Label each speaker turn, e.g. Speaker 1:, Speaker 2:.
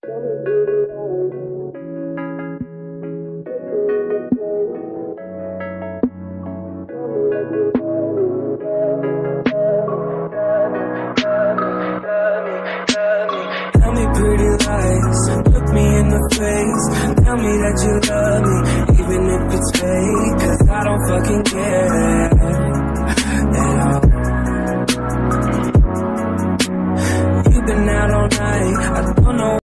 Speaker 1: Tell me pretty lies, look me in the face. Tell me that you love me, even if it's fake, 'cause I don't fucking care.